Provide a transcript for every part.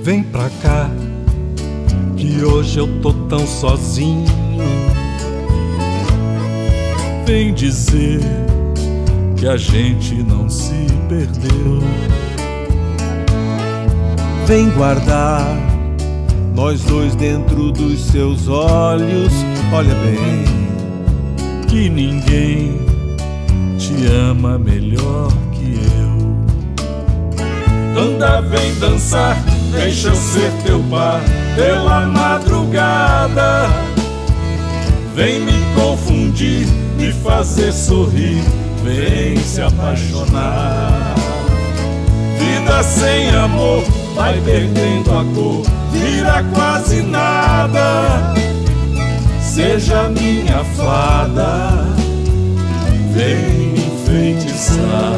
Vem pra cá, que hoje eu tô tão sozinho. Vem dizer que a gente não se perdeu. Vem guardar nós dois dentro dos seus olhos. Olha bem, que ninguém te ama melhor que eu. Anda, vem dançar, deixa eu ser teu par pela madrugada. Vem me confundir, me fazer sorrir, vem se apaixonar. Vida sem amor vai perdendo a cor, vira quase nada. Seja minha fada, vem me enfeitiçar.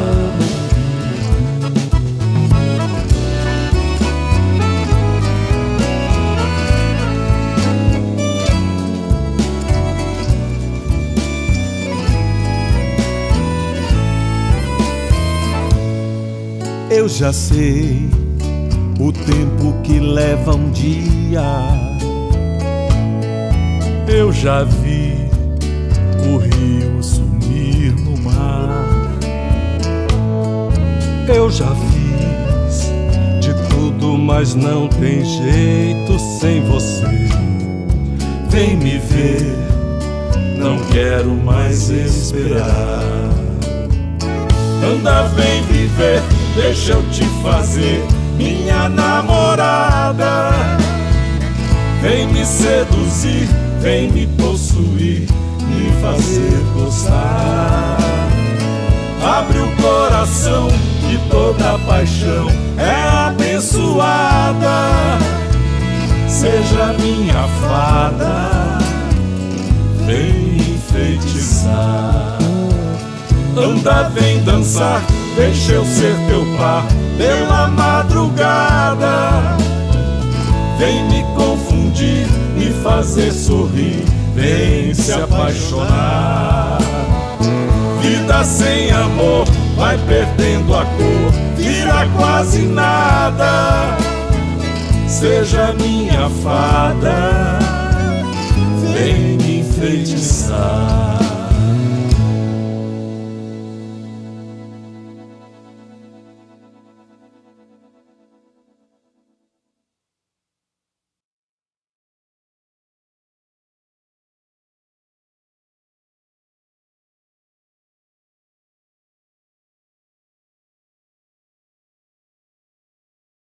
Eu já sei o tempo que leva um dia. Eu já vi o rio sumir no mar. Eu já fiz de tudo, mas não tem jeito sem você. Vem me ver, não quero mais esperar. Anda, vem viver, deixa eu te fazer minha namorada. Vem me seduzir, vem me possuir, me fazer gostar. Abre o coração, que toda paixão é abençoada. Seja minha fada, vem me enfeitiçar. Anda, vem dançar, deixa eu ser teu par pela madrugada. Vem me confundir, me fazer sorrir, vem se apaixonar. Vida sem amor vai perdendo a cor, vira quase nada. Seja minha fada, vem me enfeitiçar.